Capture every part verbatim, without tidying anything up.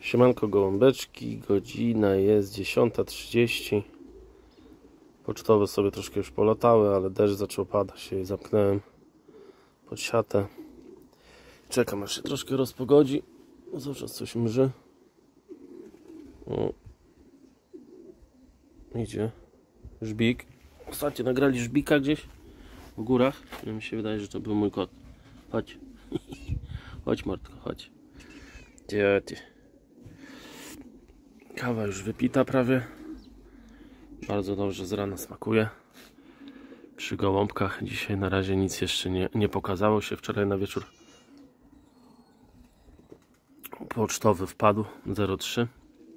Siemanko gołąbeczki, godzina jest dziesiąta trzydzieści. Pocztowe sobie troszkę już polatały, ale deszcz zaczął padać, się zamknąłem pod siatę. Czekam, aż się troszkę rozpogodzi. Cały czas coś mrzy. O. Idzie żbik. Ostatnio nagrali żbika gdzieś w górach. Mi się wydaje, że to był mój kot. Chodź. Chodź mordko, chodź. Gdzie ty? Kawa już wypita prawie. Bardzo dobrze z rana smakuje. Przy gołąbkach dzisiaj na razie nic jeszcze nie, nie pokazało się. Wczoraj na wieczór pocztowy wpadł zero trzy.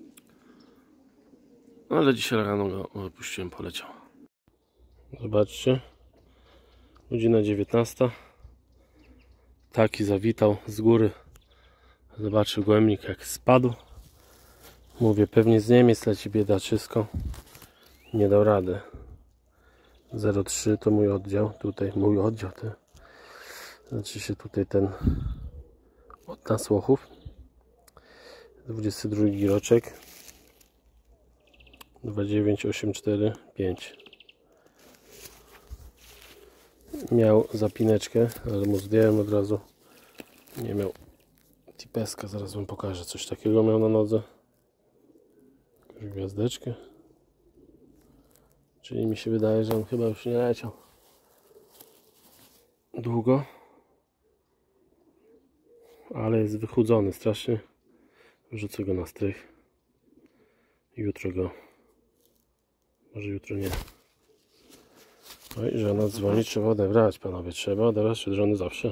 Ale dzisiaj rano go wypuściłem, poleciał. Zobaczcie. Godzina dziewiętnasta. Taki zawitał z góry. Zobaczył gołębnik jak spadł. Mówię, pewnie z Niemiec leci biedaczysko. Nie dał rady. zero trzy to mój oddział. Tutaj mój oddział. Te. Znaczy się tutaj ten od nasłochów. dwudziesty drugi roczek. dwa dziewięć osiem cztery pięć. Miał zapineczkę, ale mu zdjąłem od razu. Nie miał tipeska, zaraz wam pokażę. Coś takiego miał na nodze. Jakąś gwiazdeczkę. Czyli mi się wydaje, że on chyba już nie leciał długo. Ale jest wychudzony strasznie. Wrzucę go na strych. Jutro go. Może jutro nie. Oj, żona dzwoni, trzeba odebrać, panowie. Trzeba odebrać od żony zawsze.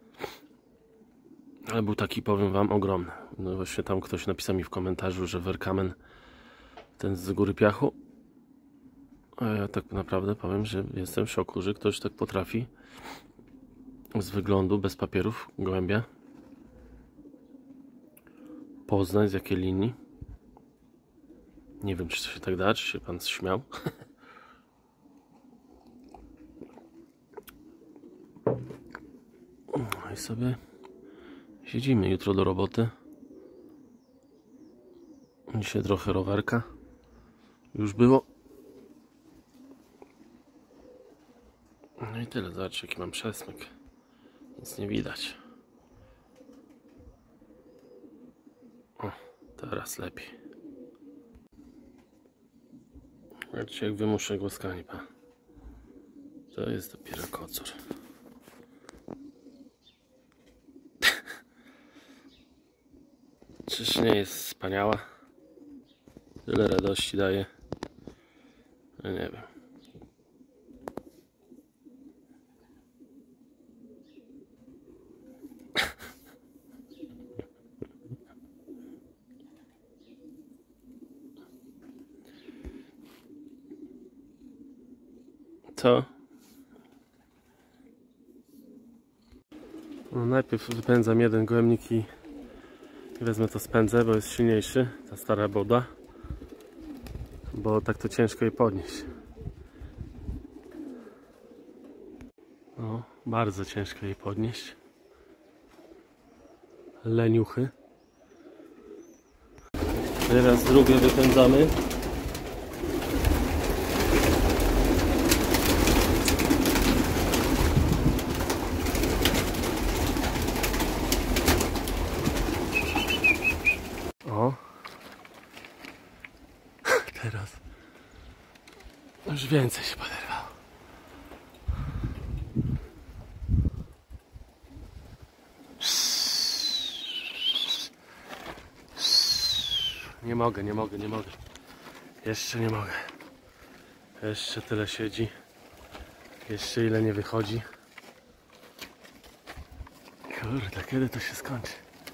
Ale był taki, powiem wam, ogromny. No właśnie tam ktoś napisał mi w komentarzu, że werkamen ten z góry piachu. A ja tak naprawdę powiem, że jestem w szoku, że ktoś tak potrafi z wyglądu, bez papierów, gołębia poznać z jakiej linii. Nie wiem, czy to się tak da, czy się pan śmiał. No i sobie siedzimy jutro do roboty. Dzisiaj trochę rowerka już było. No i tyle. Zobaczcie, jaki mam przesmyk. Nic nie widać. O, teraz lepiej. Zobaczcie, jak wymuszę głaskanie, pa. To jest dopiero kocur. Czyż nie jest wspaniała? Tyle radości daje. No nie wiem. Co? No najpierw wypędzam jeden gołębnik i wezmę to spędzę, bo jest silniejszy, ta stara boda, bo tak to ciężko jej podnieść. No, bardzo ciężko jej podnieść. Leniuchy. Teraz drugie wypędzamy. O. Teraz już więcej się poderwało. Nie mogę, nie mogę, nie mogę. Jeszcze nie mogę. Jeszcze tyle siedzi. Jeszcze ile nie wychodzi. Kurde, kiedy to się skończy?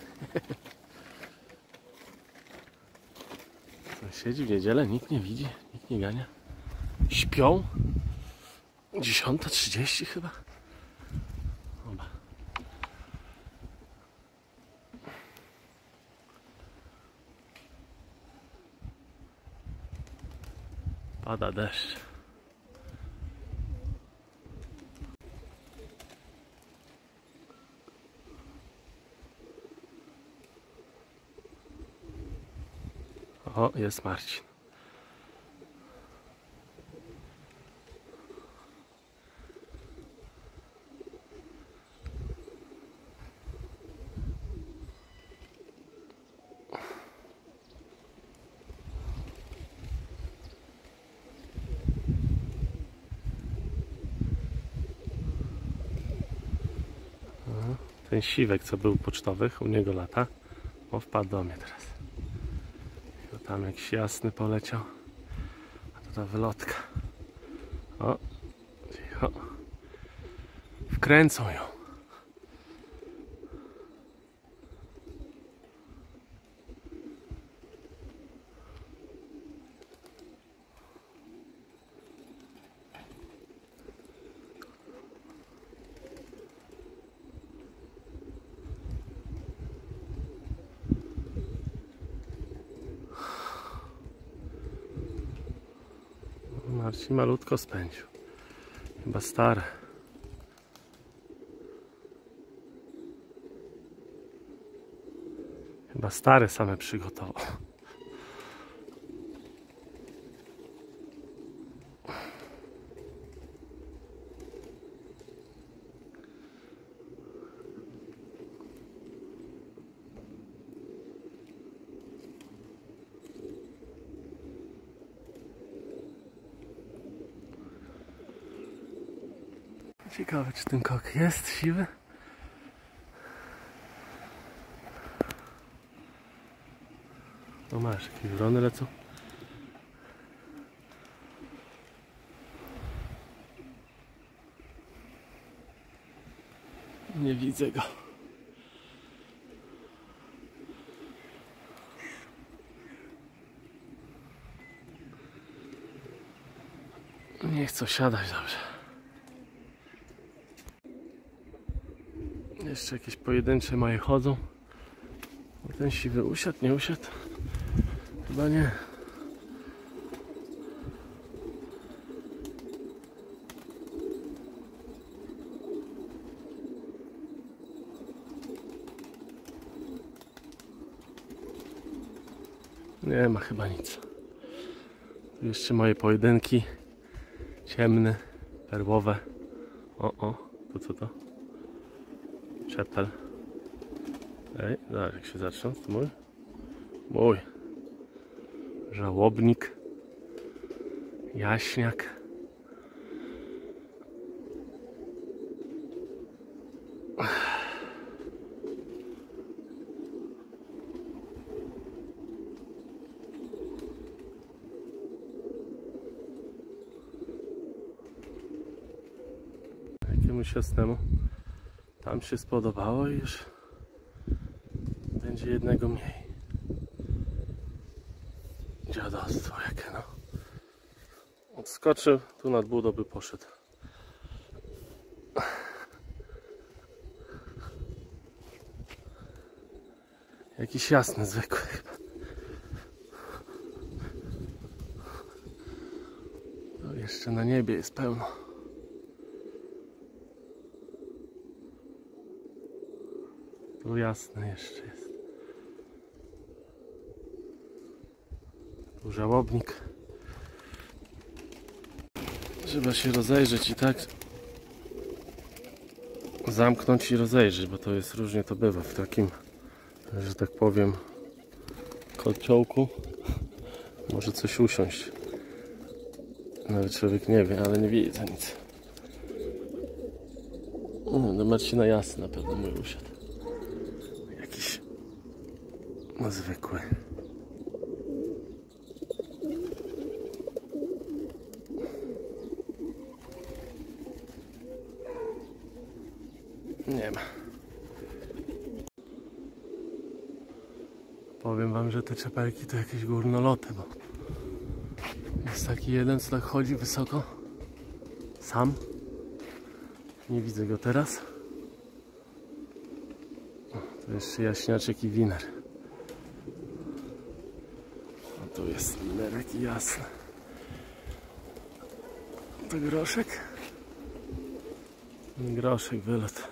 Siedzi w niedzielę, nikt nie widzi, nikt nie gania. Śpią? dziesiąta trzydzieści chyba. Oba. Pada deszcz. O, jest Marcin. Ten siwek, co był pocztowych, u niego lata. O, wpadł do mnie teraz. I tam jakiś jasny poleciał. A to ta wylotka. O, cicho. Wkręcą ją. Marcin malutko spędził. Chyba stare. Chyba stare same przygotował. Ciekawe, czy ten kok jest siwy? No masz, jakieś wrony lecą. Nie widzę go. Nie chcę siadać dobrze. Jeszcze jakieś pojedyncze moje chodzą. Ten siwy usiadł, nie usiadł? Chyba nie. Nie ma chyba nic. Tu jeszcze moje pojedynki. Ciemne, perłowe. O, o, to co to? Czepel. Ej, zaraz jak się zaczną, to mój. Mój. Żałobnik. Jaśniak. Jakiemuś jasnemu tam się spodobało i już będzie jednego mniej. Dziadostwo jakie no. Odskoczył, tu nad budą by poszedł. Jakiś jasny, zwykły chyba. To jeszcze na niebie jest pełno. Tu jasne jeszcze jest. Tu żałobnik. Trzeba się rozejrzeć i tak zamknąć i rozejrzeć, bo to jest różnie to bywa w takim, że tak powiem, kociołku. Może coś usiąść. Nawet człowiek nie wie, ale nie widzę nic. No, do Marcina jasny na pewno mój usiadł. Jakiś no, zwykły. Nie ma. Powiem wam, że te czepelki to jakieś górnoloty, bo jest taki jeden, co tak chodzi wysoko. Sam. Nie widzę go teraz. O, to jeszcze jaśniaczek i winer. O, tu jest winerek i jasny. To groszek. Groszek, wylot.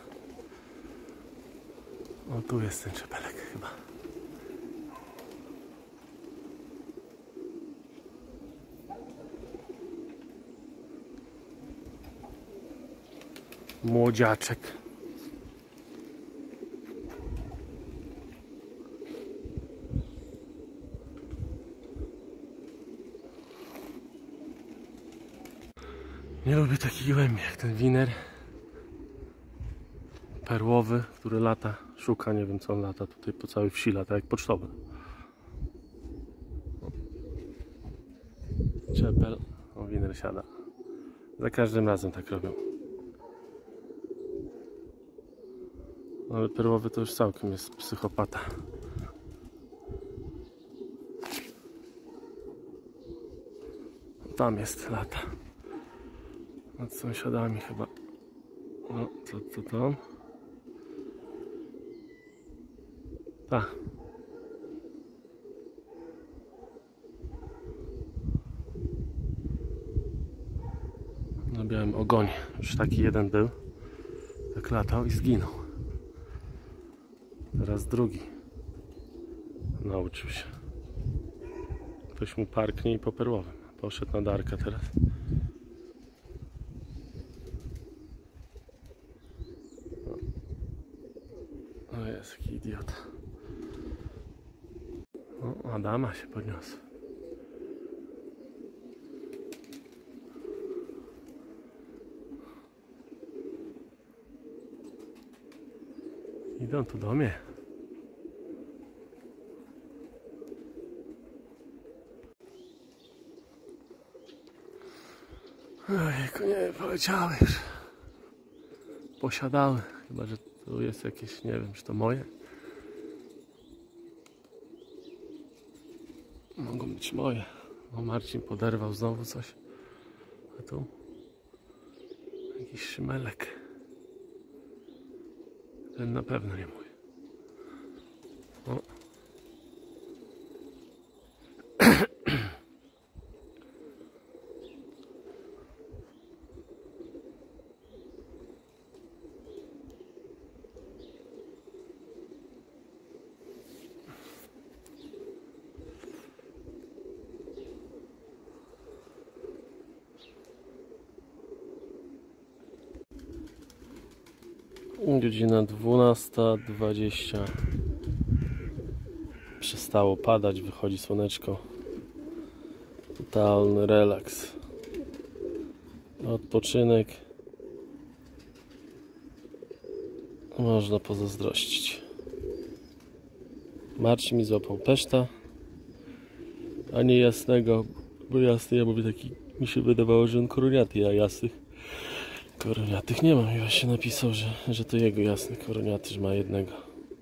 O, tu jest ten czepelek chyba. Młodziaczek. Nie lubię takich głębi jak ten winer perłowy, który lata, szuka, nie wiem co on lata tutaj po całej wsi, lata jak pocztowy. Czepel, o, winer siada. Za każdym razem tak robią. Ale perłowy to już całkiem jest psychopata. Tam jest lata. Nad sąsiadami chyba. No, co to to? Tak. Na białym ogonie. Już taki jeden był. Tak latał i zginął. Teraz drugi. Nauczył się. Ktoś mu parknie i po perłowym. Poszedł na Darka teraz. O, jest jaki idiota. O, Adama się podniosł. Idą tu do mnie. Ojejku, nie, poleciały już. Posiadały. Chyba, że tu jest jakieś, nie wiem, czy to moje. Mogą być moje. O, Marcin poderwał znowu coś. A tu jakiś szymelek. Ten na pewno nie mój. O. Godzina dwunasta dwadzieścia. Przestało padać, wychodzi słoneczko. Totalny relaks. Odpoczynek. Można pozazdrościć. Marcin mi złapał peszta, a nie jasnego, bo jasny, ja mówię taki, mi się wydawało, że on koroniaty, a jasnych koroniatych nie mam. I właśnie napisał, że, że to jego jasny koroniaty, że ma jednego.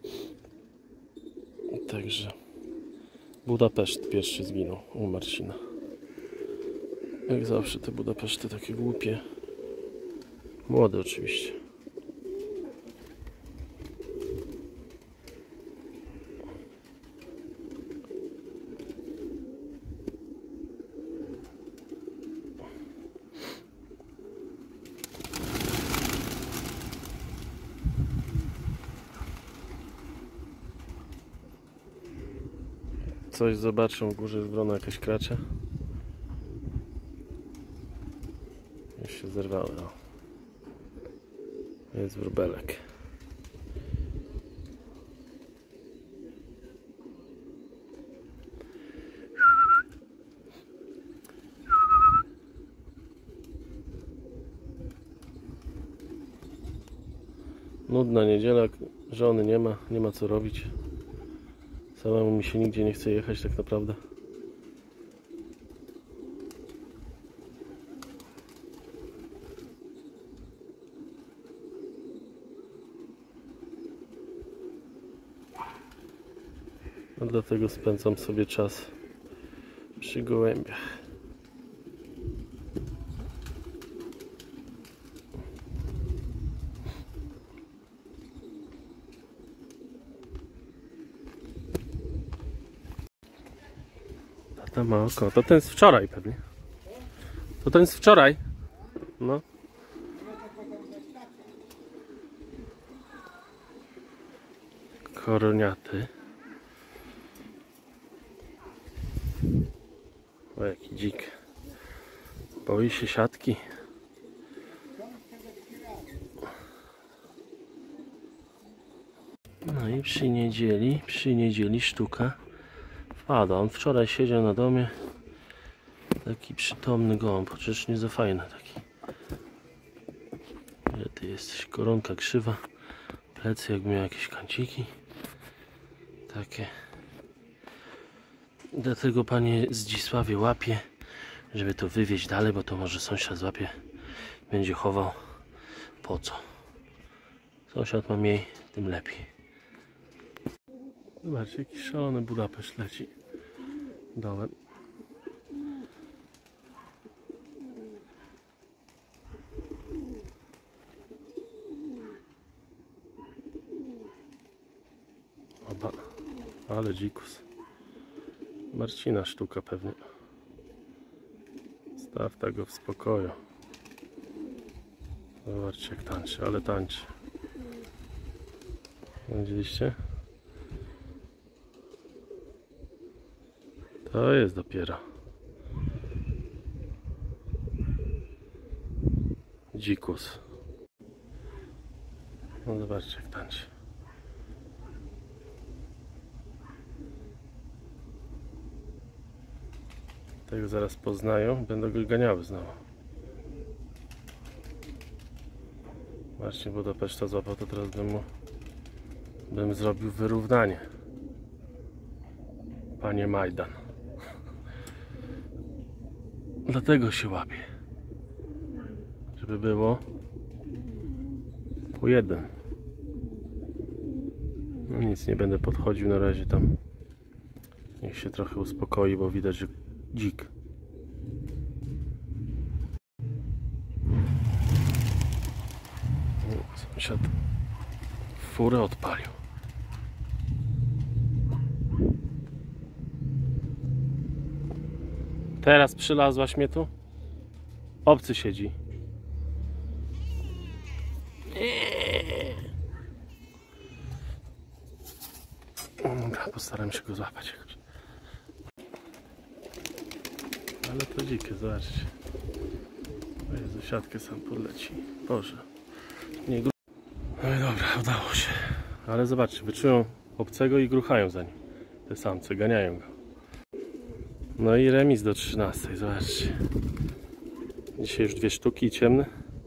Także Budapeszt pierwszy zginął u Marcina. Jak zawsze te Budapeszty takie głupie. Młody oczywiście. Coś zobaczą, w górze jest wrona jakaś kracza. Już się zerwały. O. Jest wróbelek. Nudna niedziela, żony nie ma, nie ma co robić. Samemu mi się nigdzie nie chce jechać tak naprawdę. No dlatego spędzam sobie czas przy gołębiach. Tata ma oko. To ten z wczoraj pewnie. To ten z wczoraj. No. Koroniaty. O, jaki dzik. Boi się siatki. przy niedzieli, przy niedzieli sztuka wpada. On wczoraj siedział na domie. Taki przytomny gołąb, chociaż nie za fajny taki. Gdzie ty jesteś? Koronka krzywa. Plecy jakby miał jakieś kanciki. Takie. Dlatego panie Zdzisławie łapie, żeby to wywieźć dalej, bo to może sąsiad złapie, będzie chował. Po co? Sąsiad ma mniej, tym lepiej. Zobaczcie, jaki szalony Budapeszt leci dołem. Oba, ale dzikus. Marcina sztuka pewnie. Staw tego w spokoju. Zobaczcie, jak tańczy, ale tańczy. Widzieliście? To jest dopiero dzikus. No zobaczcie, jak tańczy. Tego zaraz poznają, będą go ganiały znowu. Właśnie Budapeszta złapał, to teraz bym mu bym zrobił wyrównanie. Panie Majdan. Dlatego się łapie. Żeby było po jeden. No nic, nie będę podchodził na razie tam. Niech się trochę uspokoi, bo widać, że dzik. Sąsiad furę odpalił. Teraz przylazłaś mnie tu? Obcy siedzi. Dobra, postaram się go złapać jakoś. Ale to dzikie, zobaczcie. O Jezu, siatkę sam podleci. Boże. Nie gru... No i dobra, udało się. Ale zobaczcie, wyczują obcego i gruchają za nim. Te samce, ganiają go. No i remis do trzynastej, zobaczcie. Dzisiaj już dwie sztuki ciemne.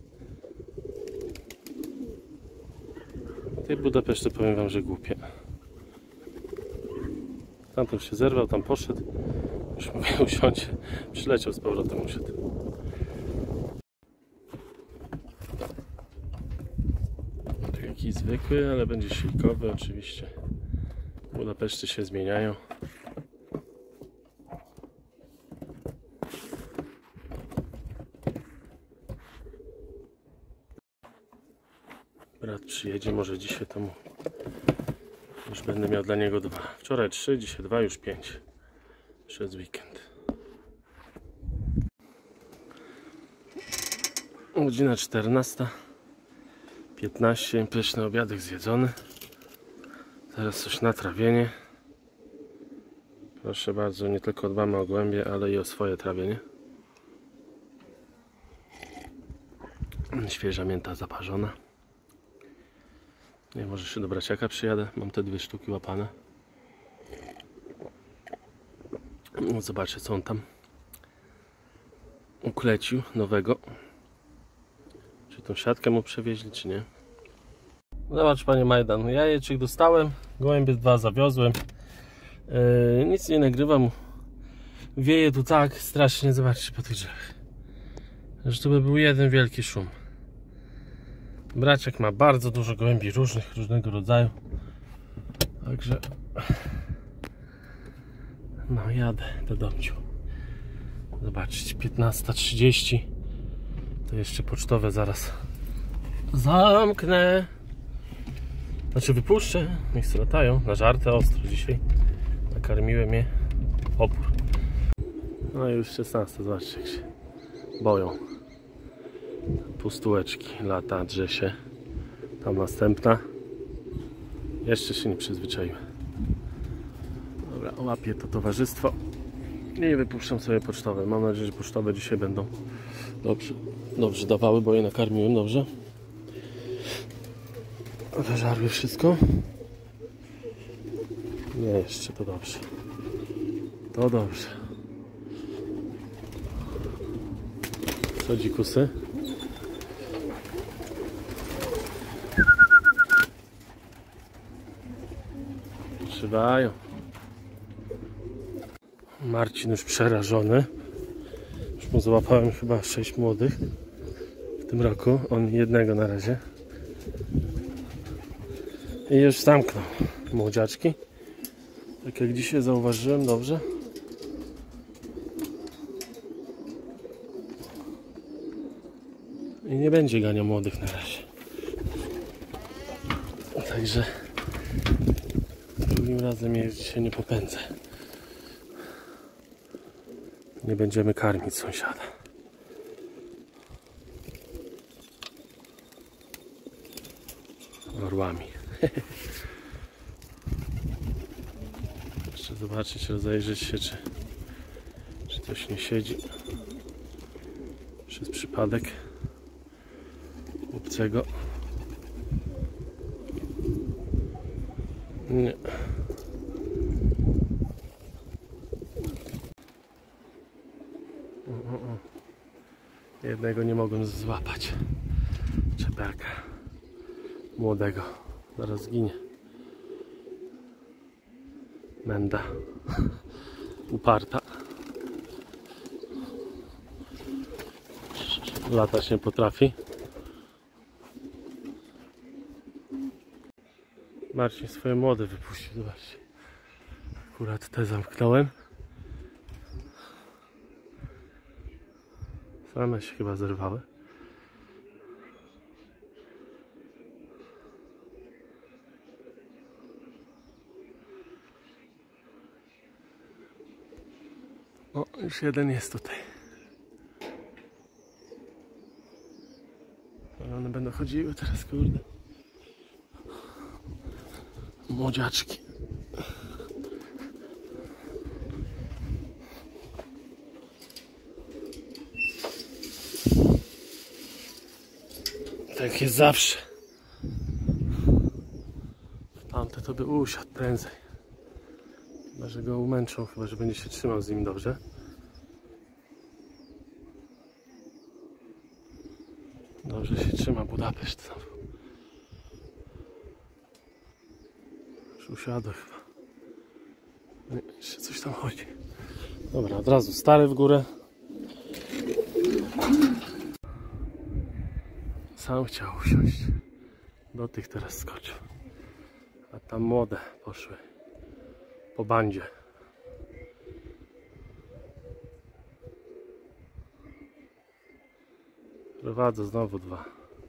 Tej Budapeszty powiem wam, że głupie. Tamten się zerwał, tam poszedł. Już mówię, usiądzie. Przyleciał z powrotem, usiadł. Taki zwykły, ale będzie silkowy oczywiście. Budapeszty się zmieniają. Brat przyjedzie, może dzisiaj to mu już będę miał dla niego dwa. Wczoraj trzy, dzisiaj dwa, już pięć. Przez weekend. Godzina czternasta piętnaście. Pyszny obiadek zjedzony. Teraz coś na trawienie. Proszę bardzo, nie tylko dbamy o głębie, ale i o swoje trawienie. Świeża mięta zaparzona. Nie, może się do braciaka przyjadę. Mam te dwie sztuki łapane. No, zobaczę, co on tam uklecił nowego. Czy tą siatkę mu przewieźli, czy nie? Zobacz, panie Majdan, jajeczek dostałem, gołębie dwa zawiozłem. Yy, nic nie nagrywam. Wieje tu tak strasznie, zobaczcie po tych drzewach. Że to by był jeden wielki szum. Braciak ma bardzo dużo gołębi różnych, różnego rodzaju. Także no, jadę do domciu. Zobaczcie, piętnasta trzydzieści. To jeszcze pocztowe zaraz zamknę. Znaczy wypuszczę, niech sobie latają. Na żartę ostro dzisiaj. Nakarmiłem je. Opór. No i już szesnasta, zobaczcie, jak się boją. Pustułeczki, lata, drze się. Tam następna. Jeszcze się nie przyzwyczaiłem. Dobra, łapię to towarzystwo i wypuszczam sobie pocztowe. Mam nadzieję, że pocztowe dzisiaj będą dobrze, dobrze dawały, bo je nakarmiłem dobrze. Wyżarły wszystko. Nie, jeszcze to dobrze. To dobrze. Co dzikusy? Trzymają. Marcin już przerażony. Już mu złapałem chyba sześć młodych w tym roku. On jednego na razie. I już zamknął młodziaczki. Tak jak dzisiaj zauważyłem, dobrze. I nie będzie ganiał młodych na razie. Także drugim razem je dzisiaj nie popędzę. Nie będziemy karmić sąsiada. Orłami. Jeszcze zobaczyć, rozejrzeć się, czy, czy coś nie siedzi przez przypadek obcego. Nie. O, o, o. Jednego nie mogłem złapać. Czeperka. Młodego. Zaraz zginie. Menda. Uparta. Latać nie potrafi. Marcin swoje młode wypuścił. Zobaczcie. Akurat te zamknąłem. Same się chyba zerwały. O, już jeden jest tutaj. Ale one będą chodziły teraz, kurde. Młodziaczki. Tak jest zawsze. Tamte to by usiadł prędzej. Chyba, że go umęczą, chyba, że będzie się trzymał z nim dobrze. Dobrze się trzyma Budapeszt znowu. Już usiadł chyba. Nie, jeszcze coś tam chodzi. Dobra, od razu stary w górę. Sam chciał usiąść. Do tych teraz skoczył. A tam młode poszły. Po bandzie. Prowadzę znowu dwa.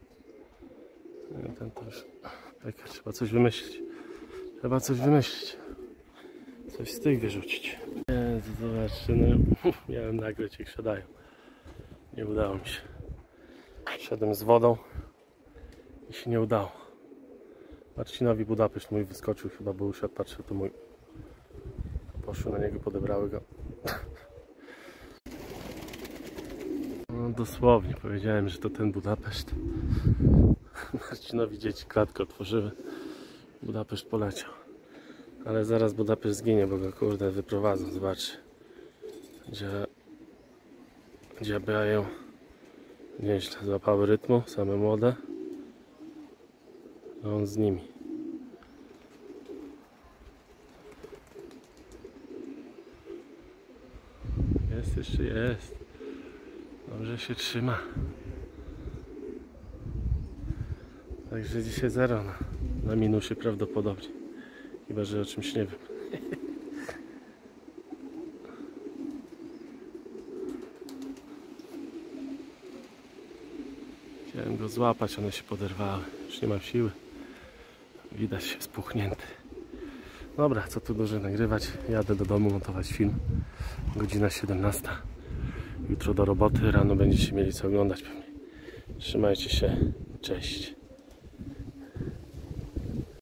Ten to już... Tak, trzeba coś wymyślić. Trzeba coś wymyślić. Coś z tych wyrzucić. Jezu, zobaczcie, no, miałem nagrać jak siadają. Nie udało mi się. Szedłem z wodą i się nie udało. Marcinowi Budapeszt mój wyskoczył chyba, bo usiadł, patrzę, to mój. Poszły na niego, podebrały go. No, dosłownie powiedziałem, że to ten Budapeszt. Marcinowi dzieci klatkę otworzyły. Budapeszt poleciał. Ale zaraz Budapeszt zginie, bo go kurde wyprowadzą. Zobaczcie. Gdzie dziabiają. Nieźle złapały rytmu, same młode. A on z nimi. Jest, jeszcze jest. Dobrze się trzyma. Także dzisiaj zero na, na minusie prawdopodobnie. Chyba, że o czymś nie wiem. Chciałem go złapać, one się poderwały. Już nie mam siły. Widać się spuchnięty. Dobra, co tu dużo nagrywać. Jadę do domu montować film. Godzina siedemnasta. Jutro do roboty. Rano będziecie mieli co oglądać pewnie. Trzymajcie się. Cześć.